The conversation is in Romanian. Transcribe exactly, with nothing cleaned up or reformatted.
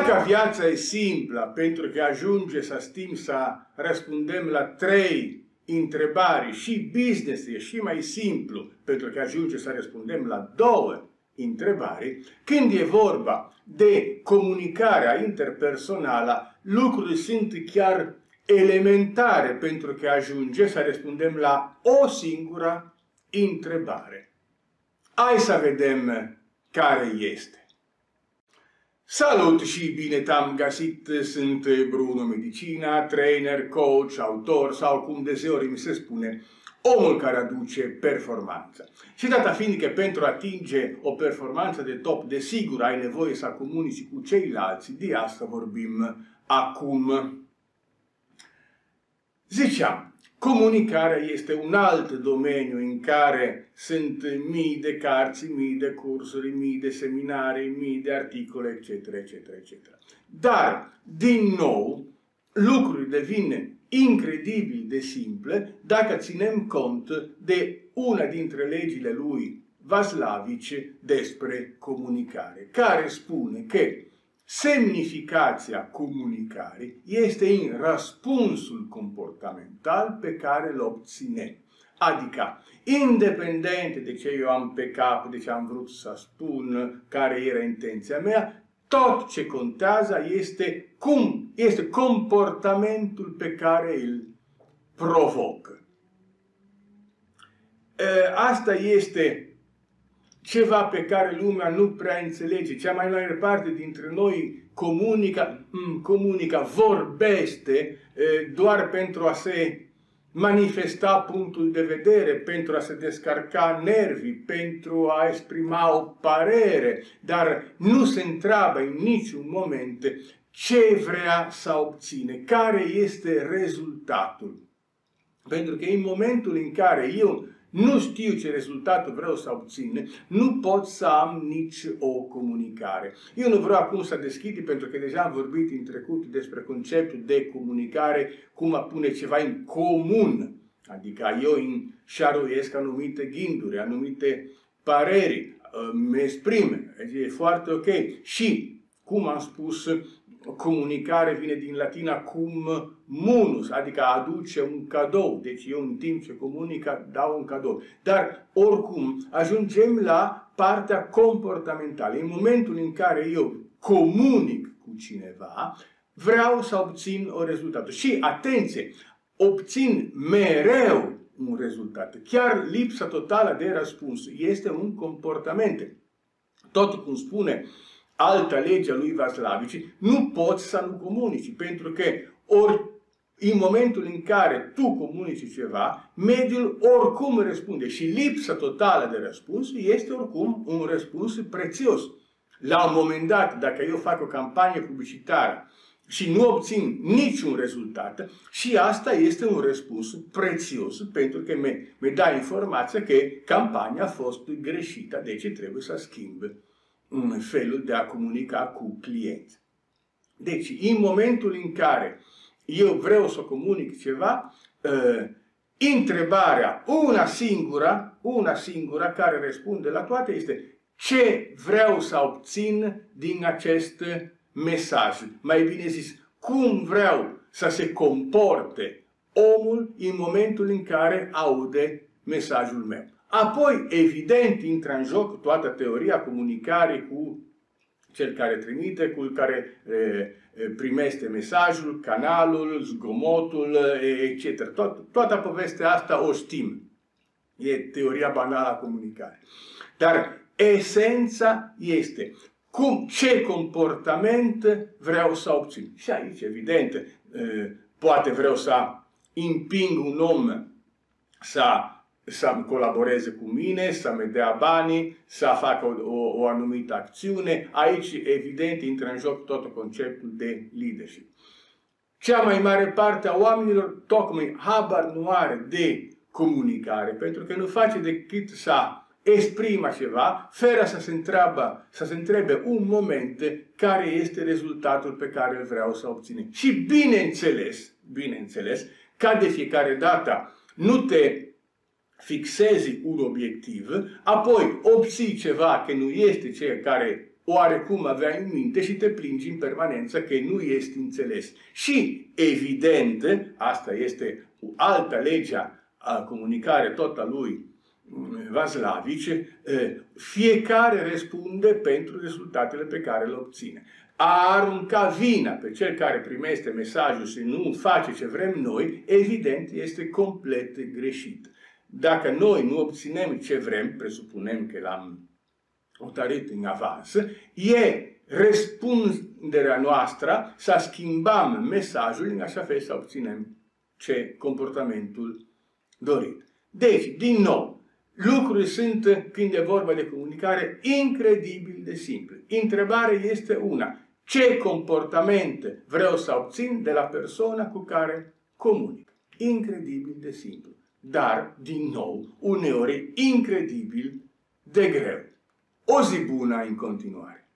Dacă viața e simplă, pentru că ajunge să știm să răspundem la trei întrebări, și business e și mai simplu, pentru că ajunge să răspundem la două întrebări, când e vorba de comunicarea interpersonală, lucrurile sunt chiar elementare, pentru că ajunge să răspundem la o singură întrebare. Hai să vedem care este. Salut și bine te-am găsit, sunt Bruno Medicina, trainer, coach, autor sau cum deseori mi se spune, omul care aduce performanță. Și data fiind că pentru a atinge o performanță de top, desigur ai nevoie să comunici cu ceilalți, de asta vorbim acum. Ziceam, comunicarea este un alt domeniu în care sunt mii de cărți, mii de cursuri, mii de seminarii, mii de articole, et cetera, et cetera, et cetera. Dar, din nou, lucrurile devin incredibil de simple dacă ținem cont de una dintre legile lui Vaslavici despre comunicare, care spune că semnificația comunicării este în răspunsul comportamental pe care îl obținem. Adică, independent de ce eu am pe cap, de ce am vrut să spun, care era intenția mea, tot ce contează este cum este comportamentul pe care îl provocă. Asta este ceva pe care lumea nu prea înțelege. Cea mai mare parte dintre noi comunică, comunică vorbește doar pentru a se manifesta punctul de vedere, pentru a se descarca nervii, pentru a exprima o părere, dar nu se întreabă în niciun moment ce vrea să obține, care este rezultatul. Pentru că în momentul în care eu nu știu ce rezultat vreau să obțin, nu pot să am nici o comunicare. Eu nu vreau acum să deschid, pentru că deja am vorbit în trecut despre conceptul de comunicare, cum a pune ceva în comun. Adică eu îmi șaruiesc anumite gânduri, anumite păreri, îmi exprim, e foarte ok. Și, cum am spus, comunicare vine din latina cum munus, adică aduce un cadou. Deci eu în timp ce comunică dau un cadou. Dar oricum ajungem la partea comportamentală. În momentul în care eu comunic cu cineva, vreau să obțin o rezultat. Și atenție, obțin mereu un rezultat. Chiar lipsa totală de răspuns este un comportament. Tot cum spune alta lege a lui Vaslavici, nu poți să nu comunici, pentru că ori, în momentul în care tu comunici ceva, mediul oricum răspunde și lipsa totală de răspuns este oricum un răspuns prețios. La un moment dat, dacă eu fac o campanie publicitară și nu obțin niciun rezultat, și asta este un răspuns prețios, pentru că mi dă informația că campania a fost greșită, deci trebuie să schimb în felul de a comunica cu clienți. Deci, în momentul în care eu vreau să comunic ceva, uh, întrebarea, una singură, una singură care răspunde la toate este ce vreau să obțin din acest mesaj. Mai bine zis, cum vreau să se comporte omul în momentul în care aude mesajul meu. Apoi, evident, intră în joc toată teoria comunicării cu cel care trimite, cu cel care e, primește mesajul, canalul, zgomotul, et cetera. Tot, toată povestea asta o știm. E teoria banală a comunicării. Dar esența este cum, ce comportament vreau să obțin. Și aici, evident, e, poate vreau să împing un om să să colaboreze cu mine, să-mi dea banii, să facă o, o, o anumită acțiune. Aici, evident, intră în joc tot conceptul de leadership. Cea mai mare parte a oamenilor tocmai habar nu are de comunicare, pentru că nu face decât să exprima ceva, fără să se întreabă, să se întrebe un moment care este rezultatul pe care îl vreau să obținem. Și bineînțeles, bineînțeles, ca de fiecare dată nu te fixezi un obiectiv, apoi obții ceva că nu este cel care oarecum avea în minte și te plângi în permanență că nu ești înțeles. Și, evident, asta este alta legea a comunicare tot a lui Vaslavice, fiecare răspunde pentru rezultatele pe care le obține. A arunca vina pe cel care primește mesajul și nu face ce vrem noi, evident, este complet greșit. Dacă noi nu obținem ce vrem, presupunem că l-am hotărât în avans, e răspunderea noastră să schimbăm mesajul în așa fel să obținem ce comportamentul dorit. Deci, din nou, lucrurile sunt, când e vorba de comunicare, incredibil de simple. Întrebarea este una: ce comportamente vreau să obțin de la persoana cu care comunic? Incredibil de simplu. Dar, din nou, uneori incredibil de greu. O zi bună în continuare!